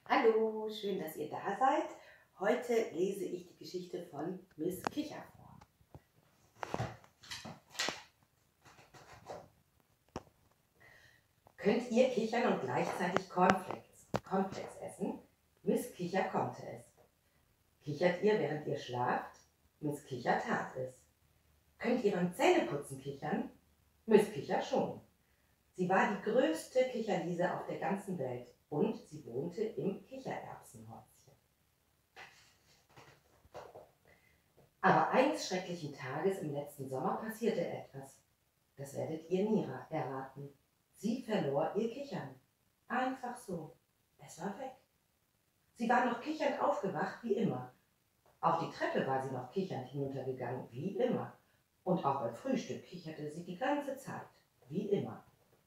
Hallo, schön, dass ihr da seid. Heute lese ich die Geschichte von Miss Kicher vor. Könnt ihr kichern und gleichzeitig Cornflakes essen? Miss Kicher konnte es. Kichert ihr, während ihr schlaft? Miss Kicher tat es. Könnt ihr beim Zähneputzen kichern? Miss Kicher schon. Sie war die größte Kicherliese auf der ganzen Welt und sie wohnte im Kichererbsenhäuschen. Aber eines schrecklichen Tages im letzten Sommer passierte etwas. Das werdet ihr nie erraten. Sie verlor ihr Kichern. Einfach so. Es war weg. Sie war noch kichernd aufgewacht wie immer. Auf die Treppe war sie noch kichernd hinuntergegangen wie immer. Und auch beim Frühstück kicherte sie die ganze Zeit wie immer.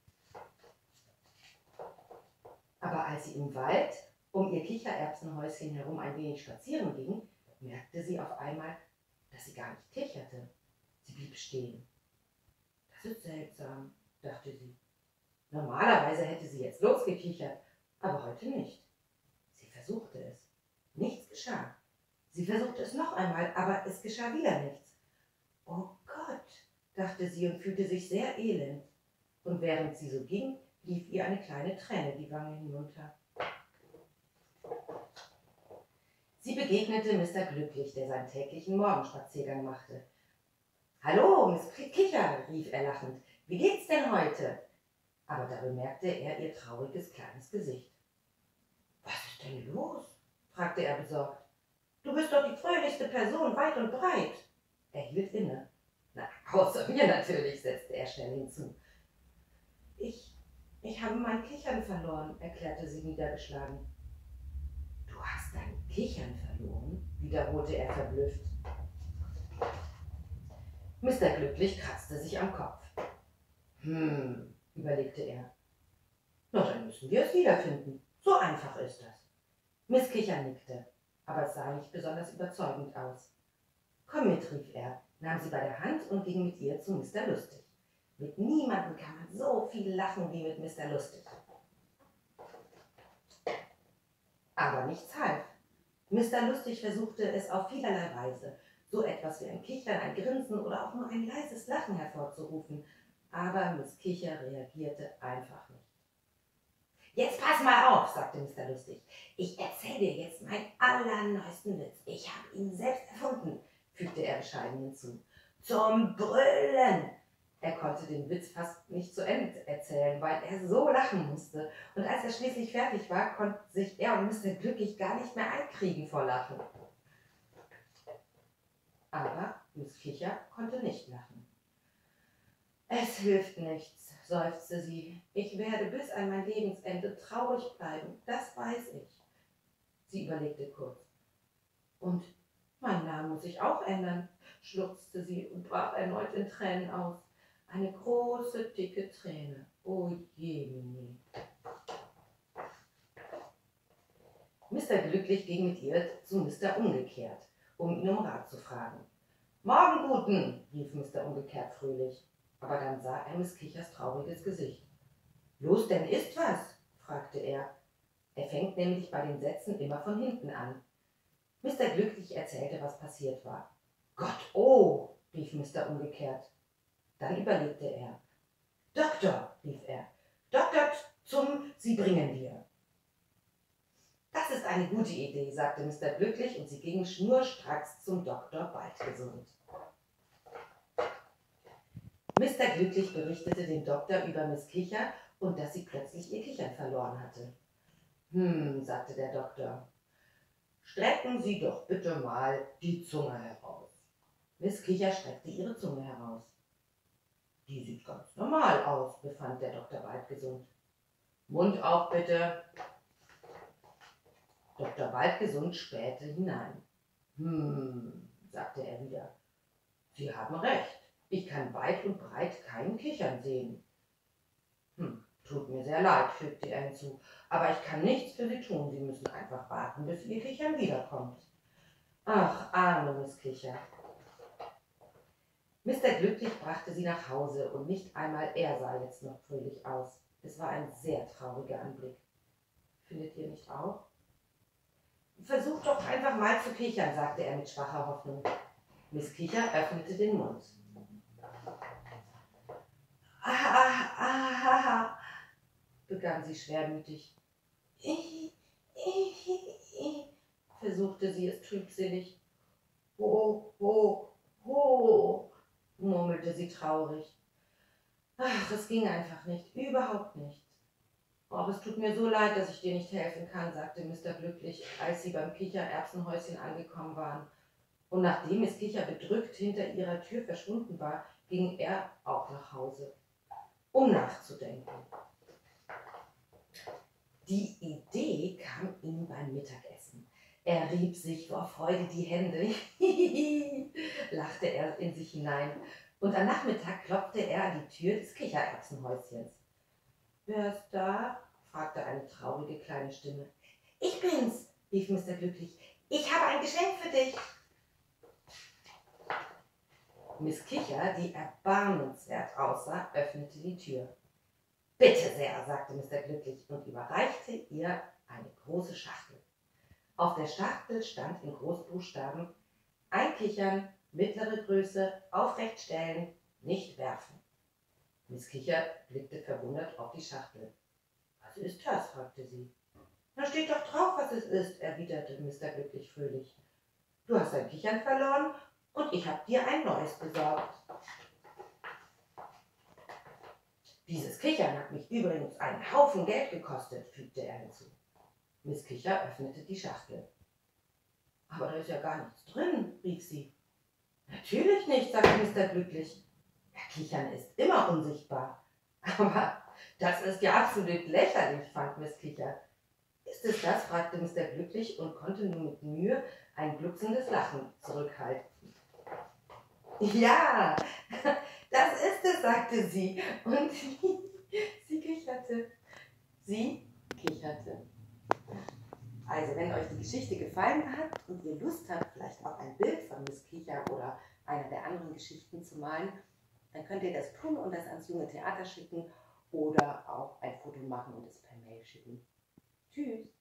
Aber als sie im Wald um ihr Kichererbsenhäuschen herum ein wenig spazieren ging, merkte sie auf einmal, dass sie gar nicht kicherte. Sie blieb stehen. Das ist seltsam, dachte sie. Normalerweise hätte sie jetzt losgekichert, aber heute nicht. Sie versuchte es. Nichts geschah. Sie versuchte es noch einmal, aber es geschah wieder nichts. Oh Gott, dachte sie und fühlte sich sehr elend. Und während sie so ging, lief ihr eine kleine Träne die Wange hinunter. Sie begegnete Mr. Glücklich, der seinen täglichen Morgenspaziergang machte. »Hallo, Miss Kicher«, rief er lachend, »wie geht's denn heute?« Aber da bemerkte er ihr trauriges kleines Gesicht. »Was ist denn los?« fragte er besorgt. »Du bist doch die fröhlichste Person weit und breit.« Er hielt inne. »Na, außer mir natürlich«, setzte er schnell hinzu. Ich habe mein Kichern verloren«, erklärte sie niedergeschlagen. »Du hast dein Kichern verloren?«, wiederholte er verblüfft. Mr. Glücklich kratzte sich am Kopf. Überlegte er. »Na, dann müssen wir es wiederfinden. So einfach ist das.« Miss Kicher nickte, aber es sah nicht besonders überzeugend aus. »Komm mit«, rief er, nahm sie bei der Hand und ging mit ihr zu Mr. Lustig. Mit niemandem kann man so viel lachen wie mit Mr. Lustig. Aber nichts half. Mr. Lustig versuchte es auf vielerlei Weise, so etwas wie ein Kichern, ein Grinsen oder auch nur ein leises Lachen hervorzurufen, aber Miss Kicher reagierte einfach nicht. »Jetzt pass mal auf«, sagte Mr. Lustig. »Ich erzähle dir jetzt meinen allerneuesten Witz. Ich habe ihn selbst erfunden«, fügte er bescheiden hinzu. »Zum Brüllen!« Er konnte den Witz fast nicht zu Ende erzählen, weil er so lachen musste. Und als er schließlich fertig war, konnten sich er und Mr. Glücklich gar nicht mehr einkriegen vor Lachen. Aber Miss Kicher konnte nicht lachen. »Es hilft nichts«, seufzte sie. »Ich werde bis an mein Lebensende traurig bleiben, das weiß ich.« Sie überlegte kurz. »Und mein Name muss ich auch ändern«, schluchzte sie und brach erneut in Tränen aus. Eine große, dicke Träne. Oh je, Mini. Mr. Glücklich ging mit ihr zu Mr. Umgekehrt, um ihn um Rat zu fragen. »Morgen, Guten«, rief Mr. Umgekehrt fröhlich. Aber dann sah er Miss Kichers trauriges Gesicht. »Los, denn isst was«, fragte er. Er fängt nämlich bei den Sätzen immer von hinten an. Mr. Glücklich erzählte, was passiert war. »Gott, oh«, rief Mr. Umgekehrt. Dann überlegte er. »Doktor«, rief er. »Doktor Sie bringen wir.« »Das ist eine gute Idee«, sagte Mr. Glücklich, und sie gingen schnurstracks zum Doktor Baldgesund. Mr. Glücklich berichtete dem Doktor über Miss Kicher und dass sie plötzlich ihr Kichern verloren hatte. Sagte der Doktor. »Strecken Sie doch bitte mal die Zunge heraus.« Miss Kicher streckte ihre Zunge heraus. »Die sieht ganz normal aus«, befand der Doktor Baldgesund. »Mund auf, bitte.« Dr. Baldgesund spähte hinein. Sagte er wieder. »Sie haben recht. Ich kann weit und breit kein Kichern sehen.« »Tut mir sehr leid«, fügte er hinzu, »aber ich kann nichts für Sie tun. Sie müssen einfach warten, bis Ihr Kichern wiederkommt.« »Ach, arme Miss Kicher.« Mr. Glücklich brachte sie nach Hause, und nicht einmal er sah jetzt noch fröhlich aus. Es war ein sehr trauriger Anblick. Findet ihr nicht auch? Versuch doch einfach mal zu kichern, sagte er mit schwacher Hoffnung. Miss Kicher öffnete den Mund. Ah, begann sie schwermütig. Versuchte sie es trübselig. Ho, ho, ho, murmelte sie traurig. Ach, es ging einfach nicht, überhaupt nicht. Oh, es tut mir so leid, dass ich dir nicht helfen kann, sagte Mr. Glücklich, als sie beim Kichererbsenhäuschen angekommen waren. Und nachdem Miss Kicher bedrückt hinter ihrer Tür verschwunden war, ging er auch nach Hause, um nachzudenken. Die Idee kam ihm beim Mittagessen. Er rieb sich vor Freude die Hände, lachte er in sich hinein. Und am Nachmittag klopfte er an die Tür des Kichererbsenhäuschens. »Wer ist da?« fragte eine traurige kleine Stimme. »Ich bin's«, rief Mr. Glücklich. »Ich habe ein Geschenk für dich.« Miss Kicher, die erbarmenswert aussah, öffnete die Tür. »Bitte sehr«, sagte Mr. Glücklich und überreichte ihr eine große Schachtel. Auf der Schachtel stand in Großbuchstaben: Einkichern, mittlere Größe, aufrecht stellen, nicht werfen. Miss Kicher blickte verwundert auf die Schachtel. »Was ist das?« fragte sie. »Da steht doch drauf, was es ist«, erwiderte Mr. Glücklich fröhlich. »Du hast dein Kichern verloren und ich habe dir ein neues besorgt. Dieses Kichern hat mich übrigens einen Haufen Geld gekostet«, fügte er hinzu. Miss Kicher öffnete die Schachtel. »Aber da ist ja gar nichts drin«, rief sie. »Natürlich nicht«, sagte Mr. Glücklich. »Ja, Kichern ist immer unsichtbar.« »Aber das ist ja absolut lächerlich«, fand Miss Kicher. »Ist es das?«, fragte Mr. Glücklich und konnte nur mit Mühe ein glucksendes Lachen zurückhalten. »Ja, das ist es«, sagte sie und sie kicherte. Sie kicherte. Also, wenn euch die Geschichte gefallen hat und ihr Lust habt, vielleicht auch ein Bild von Miss Kicher oder einer der anderen Geschichten zu malen, dann könnt ihr das tun und das ans Junge Theater schicken oder auch ein Foto machen und es per Mail schicken. Tschüss!